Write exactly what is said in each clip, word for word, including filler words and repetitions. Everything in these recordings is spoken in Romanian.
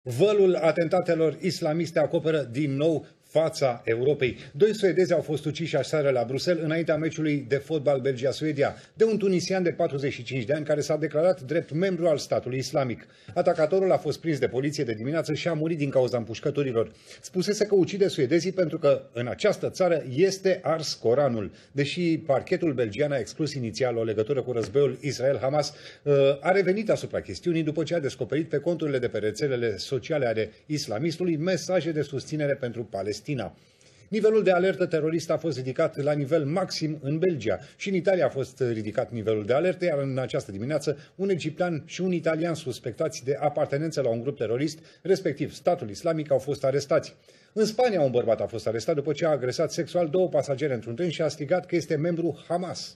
Vălul atentatelor islamiste acoperă din nou fața Europei. Doi suedezi au fost uciși aseară la Bruxelles înaintea meciului de fotbal Belgia-Suedia de un tunisian de patruzeci și cinci de ani care s-a declarat drept membru al statului islamic. Atacatorul a fost prins de poliție de dimineață și a murit din cauza împușcăturilor. Spusese că ucide suedezii pentru că în această țară este ars Coranul. Deși parchetul belgian a exclus inițial o legătură cu războiul Israel-Hamas, a revenit asupra chestiunii după ce a descoperit pe conturile de pe rețelele sociale ale islamistului mesaje de susținere pentru Palestina. Nivelul de alertă teroristă a fost ridicat la nivel maxim în Belgia și în Italia a fost ridicat nivelul de alertă, iar în această dimineață un egiptean și un italian suspectați de apartenență la un grup terorist, respectiv statul islamic, au fost arestați. În Spania un bărbat a fost arestat după ce a agresat sexual două pasagere într-un tren și a strigat că este membru Hamas.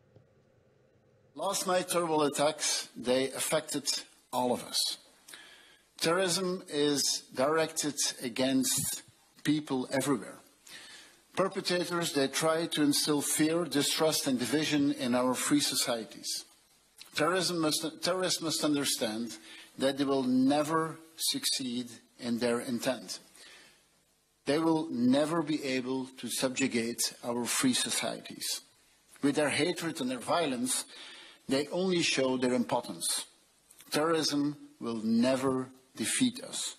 Last night terrible attacks, they affected all of us. Terrorism is directed against people everywhere. Perpetrators, they try to instill fear, distrust and division in our free societies. Terrorism must, terrorists must understand that they will never succeed in their intent. They will never be able to subjugate our free societies. With their hatred and their violence, they only show their impotence. Terrorism will never defeat us.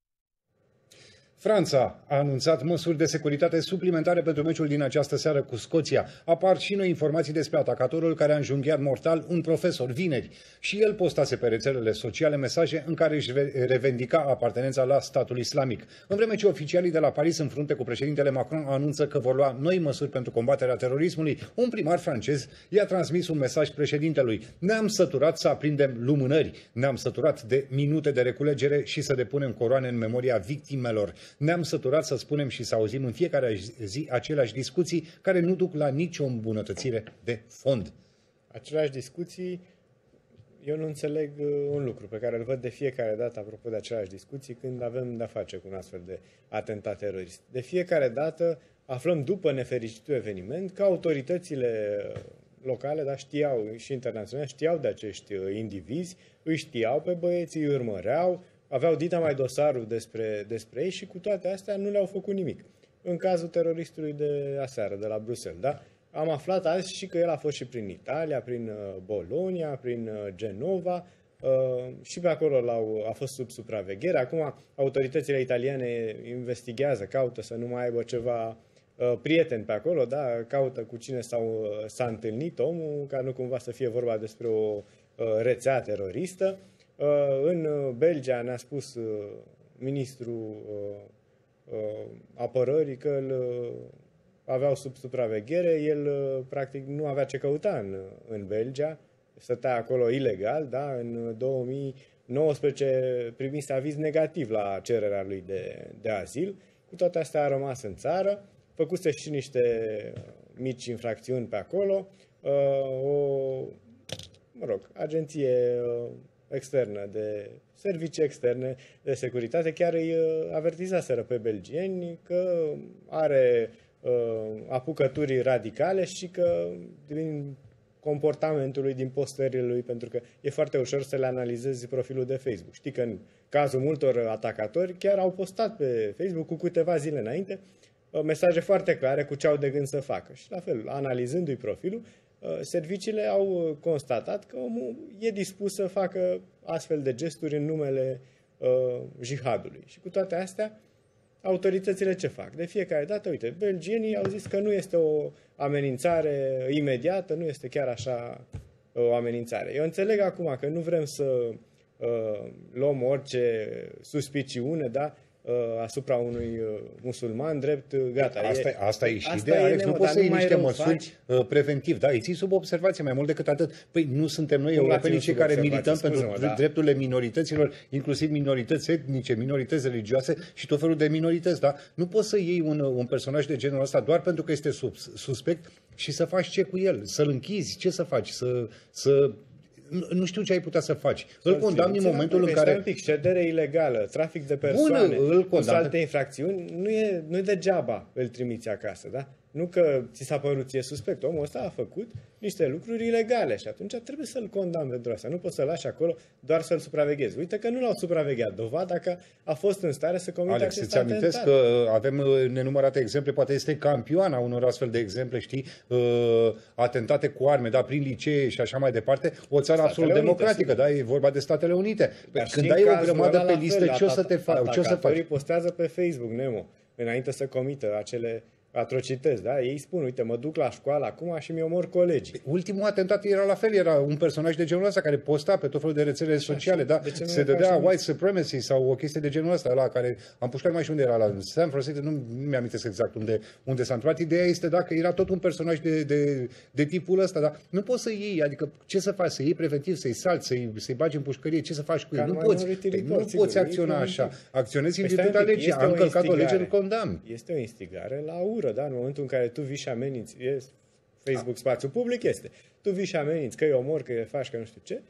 Franța a anunțat măsuri de securitate suplimentare pentru meciul din această seară cu Scoția. Apar și noi informații despre atacatorul care a înjunghiat mortal un profesor vineri. Și el postase pe rețelele sociale mesaje în care își revendica apartenența la statul islamic. În vreme ce oficialii de la Paris, în frunte cu președintele Macron, anunță că vor lua noi măsuri pentru combaterea terorismului, un primar francez i-a transmis un mesaj președintelui. Ne-am săturat să aprindem lumânări, ne-am săturat de minute de reculegere și să depunem coroane în memoria victimelor. Ne-am săturat să spunem și să auzim în fiecare zi aceleași discuții care nu duc la nicio îmbunătățire de fond. Aceleași discuții, eu nu înțeleg un lucru pe care îl văd de fiecare dată apropo de aceleași discuții când avem de-a face cu un astfel de atentat terorist. De fiecare dată aflăm după nefericitul eveniment că autoritățile locale, dar știau și internaționale, știau de acești indivizi, îi știau pe băieți, îi urmăreau, aveau dita mai dosarul despre, despre ei și cu toate astea nu le-au făcut nimic. În cazul teroristului de aseară, de la Bruxelles, da? Am aflat azi și că el a fost și prin Italia, prin Bologna, prin Genova și pe acolo l-au, a fost sub supraveghere. Acum autoritățile italiane investigează, caută să nu mai aibă ceva prieteni pe acolo, da? Caută cu cine s-a întâlnit omul, ca nu cumva să fie vorba despre o rețea teroristă. În Belgia ne-a spus ministrul apărării că îl aveau sub supraveghere. El practic nu avea ce căuta în, în Belgia, stătea acolo ilegal, da? În două mii nouăsprezece primise aviz negativ la cererea lui de, de azil. Cu toate astea a rămas în țară, făcuse și niște mici infracțiuni pe acolo. O, mă rog, agenție externă, de servicii externe de securitate, chiar îi avertizaseră pe belgieni că are uh, apucături radicale și că din comportamentul lui, din postările lui, pentru că e foarte ușor să le analizezi profilul de Facebook. Știi că în cazul multor atacatori chiar au postat pe Facebook cu câteva zile înainte uh, mesaje foarte clare cu ce au de gând să facă. Și la fel, analizându-i profilul, serviciile au constatat că omul e dispus să facă astfel de gesturi în numele uh, jihadului. Și cu toate astea, autoritățile ce fac? De fiecare dată, uite, belgienii au zis că nu este o amenințare imediată, nu este chiar așa o amenințare. Eu înțeleg acum că nu vrem să uh, luăm orice suspiciune, da? Asupra unui musulman drept, gata. Asta e, asta e și asta ideea, Alex, e, nu poți să iei niște măsuri faci. preventiv, da, îi ții sub observație mai mult decât atât. Păi nu suntem noi europenii cei care milităm pentru da. drepturile minorităților, inclusiv minorități etnice, minorități religioase și tot felul de minorități, da? Nu poți să iei un, un personaj de genul ăsta doar pentru că este sub, suspect și să faci ce cu el, să-l închizi, ce să faci, să... să nu știu ce ai putea să faci. Îl condamni în momentul în care... un pic, ședere ilegală, trafic de persoane, Bună, îl condamn... alte infracțiuni, nu e, nu e degeaba îl trimiți acasă, da? Nu că ți s-a părut ție suspect. Omul ăsta a făcut niște lucruri ilegale și atunci trebuie să-l condamn pentru asta. Nu poți să-l lași acolo doar să-l supraveghezi. Uite că nu l-au supravegheat. Dovada că a fost în stare să comită Alex, acest îți amintesc atentat. că avem nenumărate exemple, poate este campioana unor astfel de exemple, știi, atentate cu arme, da, prin licee și așa mai departe, o țară Statele absolut Unite, democratică, sigur. da, e vorba de Statele Unite. Dar Când știi, ai în o cazul grămadă ăla, pe la listă, fel, ce o să te faci? Ce o să atacatorii faci? postează pe Facebook, Nemo, înainte să comită acele atrocități, da? Ei spun, uite, mă duc la școală acum și mi-omor colegii. Ultimul atentat era la fel, era un personaj de genul ăsta care posta pe tot felul de rețele sociale, da? Se dădea white supremacy sau o chestie de genul ăsta, la care am pușcat mai și unde era, la San Francisco, nu, nu mi-am amintesc exact unde, unde s-a întâmplat. Ideea este, da, că era tot un personaj de, de, de tipul ăsta, da? Nu poți să iei, adică ce să faci? Să iei preventiv, să-i salți, să-i, să-i bagi în pușcărie, ce să faci cu ei? Nu poți, nu poți acționa așa. Acționezi în virtutea legii, a încălcat o lege, îl condamn. Este o instigare la ură, da? În momentul în care tu vii și ameninți, e Facebook spațiu public, este. Tu vii și ameninți că îi omor, că îi faci, că nu știu ce,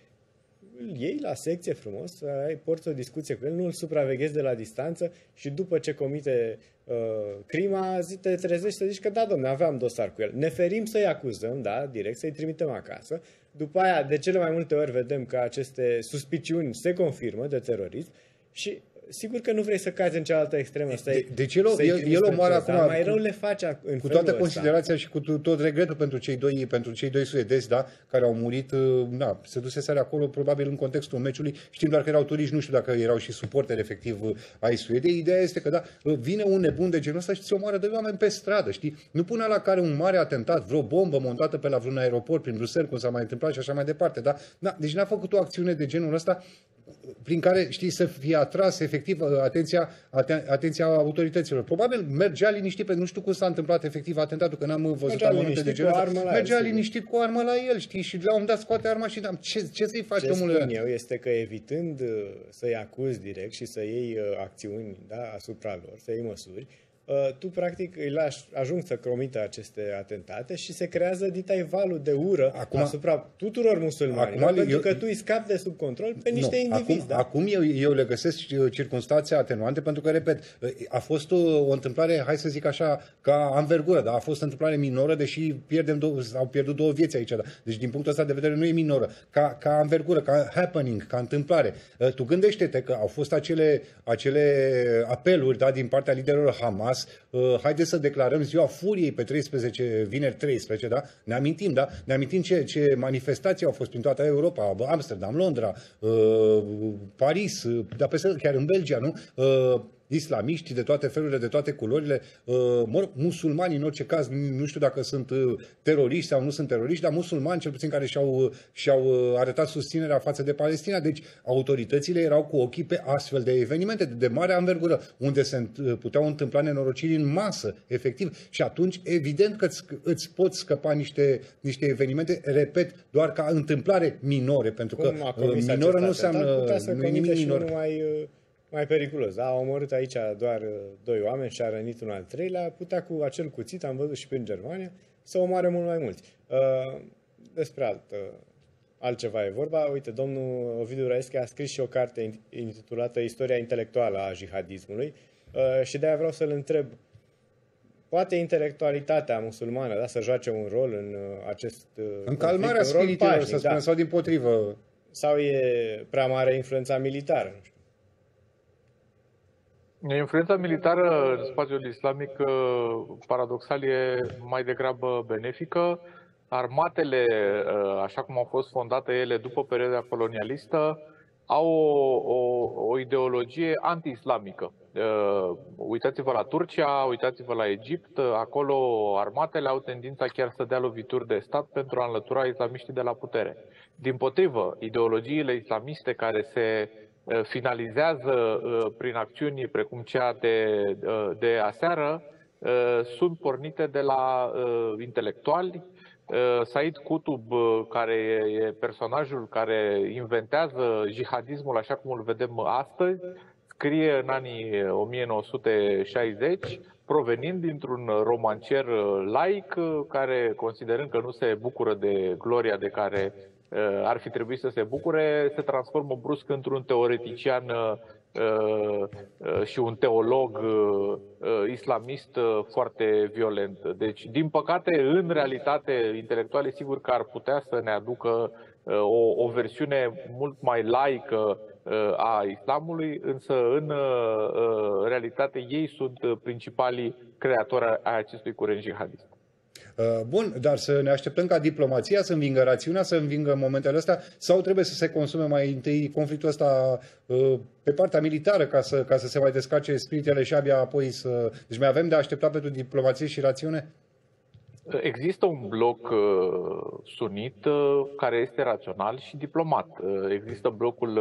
îl iei la secție frumos, ai, porți o discuție cu el, nu îl supraveghezi de la distanță și după ce comite uh, crima, zi, te trezești să zici că da, domne, aveam dosar cu el. Ne ferim să-i acuzăm, da, direct, să-i trimitem acasă. După aia, de cele mai multe ori vedem că aceste suspiciuni se confirmă de terorism și sigur că nu vrei să cazi în cealaltă extremă. De, deci el, el, el omoară acum, mai rău le face în cu toată ăsta. considerația și cu tot regretul pentru cei doi, pentru cei doi suedezi, da, care au murit, da, se duseseră acolo probabil în contextul meciului, știm doar că erau turiști, nu știu dacă erau și suporteri efectiv ai Suediei. Ideea este că, da, vine un nebun de genul ăsta și ți omoară doi oameni pe stradă, știi? Nu pune la care un mare atentat, vreo bombă montată pe la vreun aeroport prin Bruxelles, cum s-a mai întâmplat și așa mai departe, da? Da, deci n-a făcut o acțiune de genul ăsta prin care, știi, să fie atras efectiv atenția, aten, atenția autorităților. Probabil mergea liniștit, pentru nu știu cum s-a întâmplat efectiv atentatul, că n-am văzut amănunte de genul ăsta. Mergea liniștit cu o armă la el, știi, și la un moment dat scoate arma și da, ce, ce să-i faci, ce omule? Ce spun eu este că evitând să-i acuzi direct și să iei acțiuni, da, asupra lor, să iei măsuri, tu practic îi lași, ajung să comită aceste atentate și se creează ditai valul de ură acum, asupra tuturor musulmanilor, pentru eu, că tu îi scapi de sub control pe niște nu, indivizi. Acum, da? acum eu, eu le găsesc circunstanțe atenuante, pentru că, repet, a fost o, o întâmplare, hai să zic așa, ca anvergură, da? A fost o întâmplare minoră, deși pierdem două, au pierdut două vieți aici. Da? Deci, din punctul ăsta de vedere, nu e minoră. Ca, ca anvergură, ca happening, ca întâmplare. Tu gândește-te că au fost acele, acele apeluri, da, din partea liderilor Hamas. Uh, haideți să declarăm ziua furiei pe treisprezece, vineri treisprezece, da? Ne amintim, da? Ne amintim ce, ce manifestații au fost prin toată Europa, Amsterdam, Londra, uh, Paris, uh, dar peste chiar în Belgia, nu? Uh, islamiști de toate felurile, de toate culorile, uh, mă rog, musulmani în orice caz, nu știu dacă sunt uh, teroriști sau nu sunt teroriști, dar musulmani cel puțin care și-au, uh, și-au uh, arătat susținerea față de Palestina. Deci autoritățile erau cu ochii pe astfel de evenimente de, de mare anvergură, unde se uh, puteau întâmpla nenorociri în masă, efectiv. Și atunci, evident că îți, îți poți scăpa niște, niște evenimente, repet, doar ca întâmplare minore, pentru că uh, minoră nu înseamnă, nu e nimic minor. Numai, uh... mai periculos, da? A omorât aici doar doi oameni și a rănit un al treilea, putea cu acel cuțit, am văzut și prin Germania, să omoare mult mai mulți. Uh, despre alt, uh, altceva e vorba. Uite, domnul Ovidiu Raeschi a scris și o carte intitulată Istoria intelectuală a jihadismului uh, și de-aia vreau să-l întreb, poate intelectualitatea musulmană, da, să joace un rol în uh, acest uh, în calmarea spiritelor, să spunem, da, sau dimpotrivă? Sau e prea mare influența militară, nu știu. Influența militară în spațiul islamic, paradoxal, e mai degrabă benefică. Armatele, așa cum au fost fondate ele după perioada colonialistă, au o, o, o ideologie anti-islamică. Uitați-vă la Turcia, uitați-vă la Egipt, acolo armatele au tendința chiar să dea lovituri de stat pentru a înlătura islamiștii de la putere. Dimpotrivă, ideologiile islamiste care se finalizează prin acțiuni precum cea de, de aseară, sunt pornite de la intelectuali. Said Qutb, care e personajul care inventează jihadismul așa cum îl vedem astăzi, scrie în anii o mie nouă sute șaizeci, provenind dintr-un romancier laic, care, considerând că nu se bucură de gloria de care ar fi trebuit să se bucure, se transformă brusc într-un teoretician și un teolog islamist foarte violent. Deci, din păcate, în realitate, intelectuale sigur că ar putea să ne aducă o, o versiune mult mai laică a islamului, însă în realitate ei sunt principalii creatori ai acestui curent jihadist. Bun, dar să ne așteptăm ca diplomația să învingă rațiunea, să învingă momentele astea, sau trebuie să se consume mai întâi conflictul ăsta pe partea militară ca să, ca să se mai descarce spiritele și abia apoi să... Deci mai avem de așteptat pentru diplomație și rațiune? Există un bloc uh, sunit uh, care este rațional și diplomat. Uh, există blocul,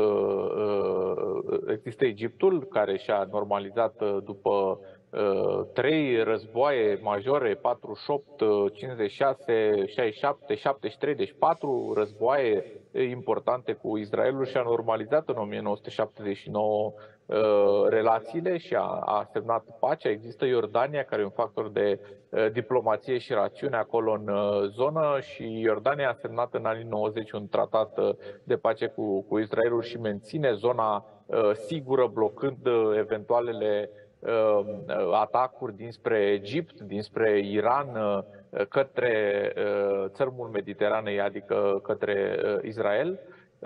uh, există Egiptul care și-a normalizat uh, după uh, trei războaie majore, patruzeci și opt, cincizeci și șase, șaizeci și șapte, șaptezeci și trei, deci patru războaie importante cu Israelul și-a normalizat în o mie nouă sute șaptezeci și nouă uh, relațiile și a, a semnat pacea. Există Iordania, care e un factor de uh, diplomație și rațiune acolo în uh, zonă, și Iordania a semnat în anii nouăzeci un tratat uh, de pace cu, cu Israelul și menține zona uh, sigură, blocând uh, eventualele uh, atacuri dinspre Egipt, dinspre Iran, uh, către uh, țărmul Mediteranei, adică către uh, Israel.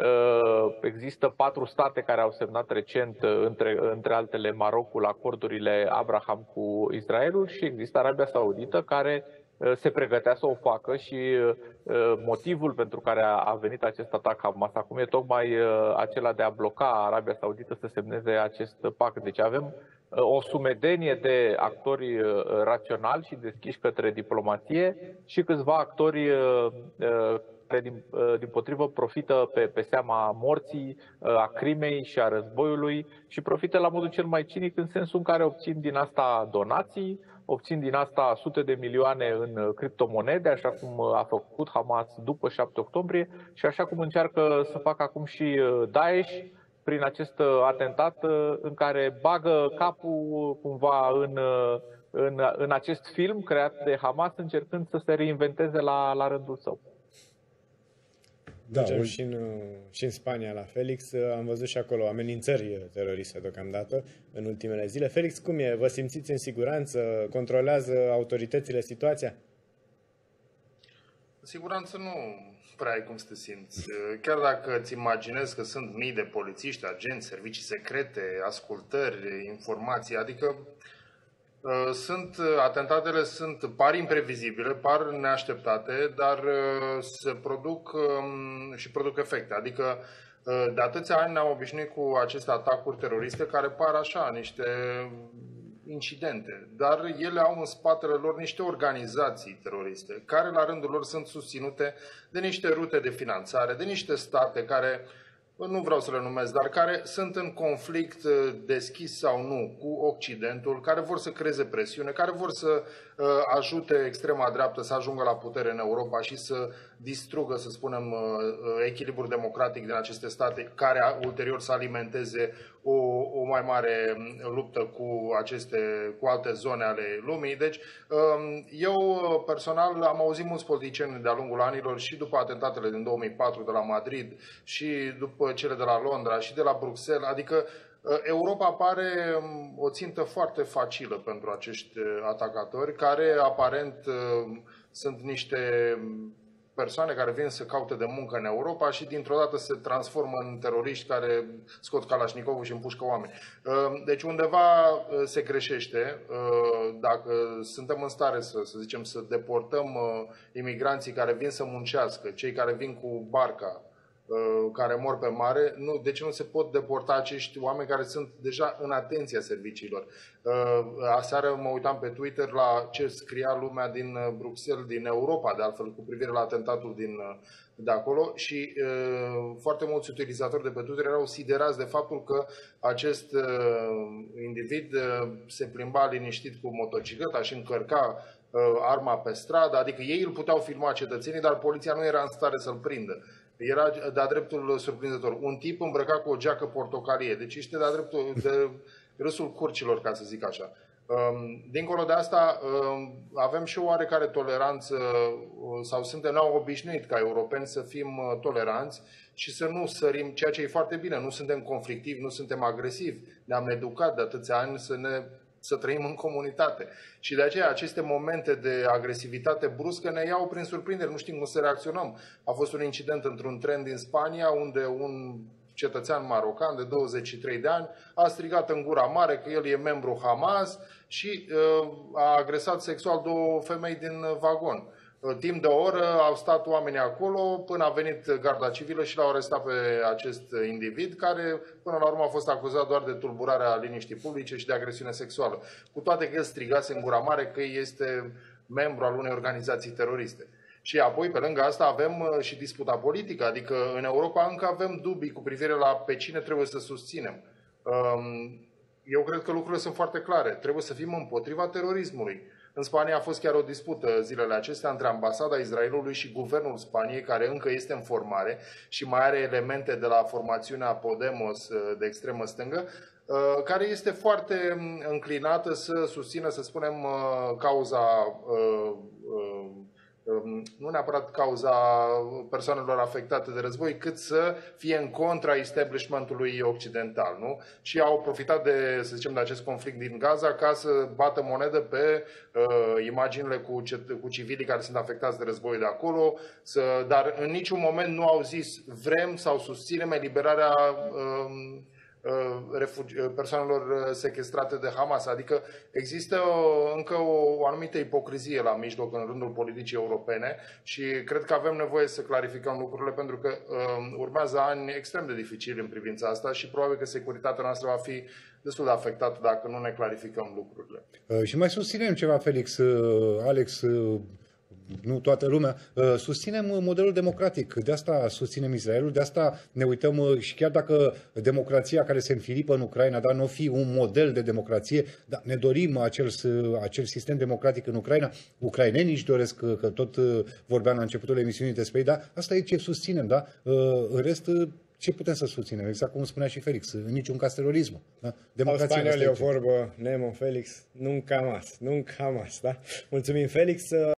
Există patru state care au semnat recent, între, între altele Marocul, acordurile Abraham cu Israelul, și există Arabia Saudită, care se pregătea să o facă, și motivul pentru care a venit acest atac Hamas acum e tocmai acela de a bloca Arabia Saudită să semneze acest pact. Deci avem o sumedenie de actori raționali și deschiși către diplomație și câțiva actori care din, din potrivă profită pe, pe seama morții, a crimei și a războiului, și profită la modul cel mai cinic, în sensul în care obțin din asta donații, obțin din asta sute de milioane în criptomonede, așa cum a făcut Hamas după șapte octombrie și așa cum încearcă să facă acum și Daesh prin acest atentat, în care bagă capul cumva în, în, în acest film creat de Hamas, încercând să se reinventeze la, la rândul său. Da, un... și, în, și în Spania, la Felix, am văzut și acolo amenințări teroriste deocamdată în ultimele zile. Felix, cum e? Vă simțiți în siguranță? Controlează autoritățile situația? În siguranță nu prea ai cum să te simți. Chiar dacă îți imaginezi că sunt mii de polițiști, agenți, servicii secrete, ascultări, informații, adică Sunt, atentatele sunt, par imprevizibile, par neașteptate, dar se produc și produc efecte. Adică de atâția ani ne-am obișnuit cu aceste atacuri teroriste care par așa, niște incidente, dar ele au în spatele lor niște organizații teroriste, care la rândul lor sunt susținute de niște rute de finanțare, de niște state care, nu vreau să le numesc, dar care sunt în conflict deschis sau nu cu Occidentul, care vor să creeze presiune, care vor să uh, ajute extrema dreaptă să ajungă la putere în Europa și să distrugă, să spunem, uh, echilibrul democratic din aceste state, care ulterior să alimenteze o, o mai mare luptă cu, aceste, cu alte zone ale lumii. Deci, uh, eu personal am auzit mulți politicieni de-a lungul anilor, și după atentatele din două mii patru de la Madrid și după cele de la Londra și de la Bruxelles, adică Europa pare o țintă foarte facilă pentru acești atacatori, care aparent sunt niște persoane care vin să caute de muncă în Europa și dintr-o dată se transformă în teroriști care scot Kalashnikovul și împușcă oameni. Deci undeva se greșește. Dacă suntem în stare să, să zicem, să deportăm imigranții care vin să muncească, cei care vin cu barca, care mor pe mare, nu, de ce nu se pot deporta acești oameni care sunt deja în atenția serviciilor? Aseară mă uitam pe Twitter la ce scria lumea din Bruxelles, din Europa, de altfel, cu privire la atentatul din, de acolo, și uh, foarte mulți utilizatori de pe Twitter erau siderați de faptul că acest uh, individ uh, se plimba liniștit cu motocicleta și încărca uh, arma pe stradă, adică ei îl puteau filma, cetățenii, dar poliția nu era în stare să-l prindă. Era de-a dreptul surprinzător. Un tip îmbrăcat cu o geacă portocalie. Deci este de-a dreptul de râsul curcilor, ca să zic așa. Dincolo de asta, avem și o oarecare toleranță sau suntem nou obișnuit ca europeni să fim toleranți și să nu sărim, ceea ce e foarte bine, nu suntem conflictivi, nu suntem agresivi. Ne-am educat de atâția ani să, ne, să trăim în comunitate. Și de aceea aceste momente de agresivitate bruscă ne iau prin surprindere, nu știm cum să reacționăm. A fost un incident într-un tren din Spania unde un cetățean marocan de douăzeci și trei de ani a strigat în gura mare că el e membru Hamas și uh, a agresat sexual două femei din vagon. Uh, timp de o oră au stat oamenii acolo până a venit garda civilă și l-au arestat pe acest individ care până la urmă a fost acuzat doar de tulburarea liniștii publice și de agresiune sexuală. Cu toate că el strigase în gura mare că este membru al unei organizații teroriste. Și apoi, pe lângă asta, avem și disputa politică, adică în Europa încă avem dubii cu privire la pe cine trebuie să susținem. Eu cred că lucrurile sunt foarte clare. Trebuie să fim împotriva terorismului. În Spania a fost chiar o dispută zilele acestea între ambasada Israelului și guvernul Spaniei, care încă este în formare și mai are elemente de la formațiunea Podemos de extremă stângă, care este foarte înclinată să susțină, să spunem, cauza nu neapărat cauza persoanelor afectate de război, cât să fie în contra establishmentului occidental, nu? Și au profitat de, să zicem, de acest conflict din Gaza ca să bată monedă pe uh, imaginile cu, cu civilii care sunt afectați de război de acolo, să, dar în niciun moment nu au zis vrem sau susținem eliberarea uh, persoanelor sechestrate de Hamas. Adică există încă o, o anumită ipocrizie la mijloc în rândul politicii europene și cred că avem nevoie să clarificăm lucrurile pentru că uh, urmează ani extrem de dificili în privința asta și probabil că securitatea noastră va fi destul de afectată dacă nu ne clarificăm lucrurile. Uh, și mai susținem ceva, Felix, uh, Alex, uh... nu toată lumea, susținem modelul democratic, de asta susținem Israelul, de asta ne uităm și chiar dacă democrația care se înfilipă în Ucraina, dar nu fi un model de democrație, dar ne dorim acel, acel sistem democratic în Ucraina, ucrainenii își doresc, că tot vorbeam la începutul emisiunii despre ei, dar asta e ce susținem, da? În rest, ce putem să susținem? Exact cum spunea și Felix, în niciun caz terorismul. Da? Democrația. În spaniol e o vorbă, Nemo Felix, nunca más, nunca más, da? Mulțumim, Felix.